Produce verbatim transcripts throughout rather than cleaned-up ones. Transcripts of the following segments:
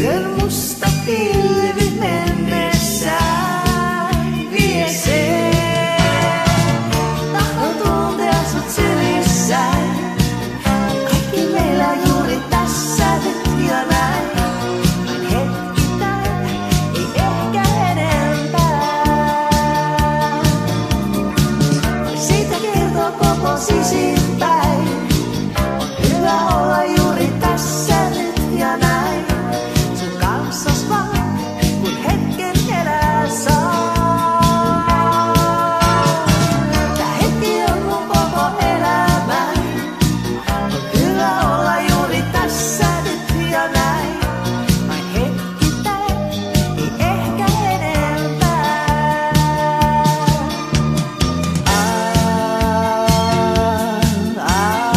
Yön musta pilvi mennessään vie sen. Tahdon tuntea sut sylissään. Kaikki meillä juuri tässä nyt ja näin. Vain hetkittäin, ei ehkä enempää. Siitä kertoo koko sisinpäin. On hyvä olla juuri tässä nyt ja näin. Sun kanssas vaan, kun hetken elää saa. Tää hetki on mun koko elämä. On hyvä olla juuri tässä nyt ja näin. Vain hetkittäin, ei ehkä enempää. Ah, ah,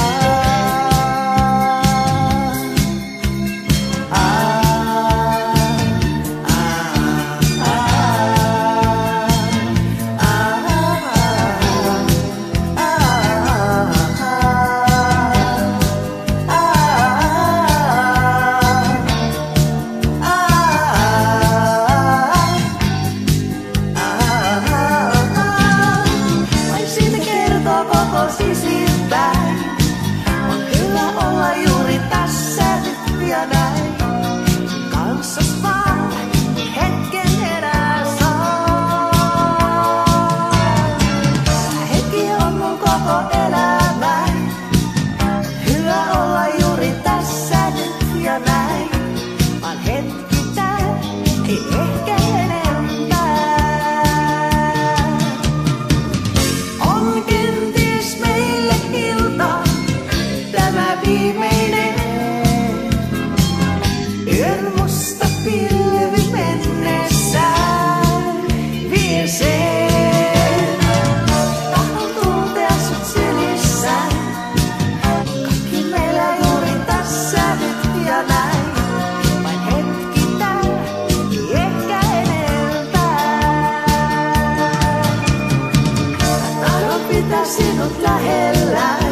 vain siitä kertoo koko sisinpäin. On hyvä olla juuri tässä nyt ja näin. Kanssas vaan, hetken enää saa. Tää hetki on mun koko elämä. Hyvä olla juuri tässä nyt ja näin. Vaan hetkittäin, ei ehkä enempää. On kenties meille ilta, tämä viimeinen. Yön musta pilvi mennessään vie sen. Tahdon tuntea sut sylissään. Kaikki meillä juuri tässä nyt ja näin. Vain hetkittäin, ei ehkä enempää. Tahdon pitää sinut lähellä.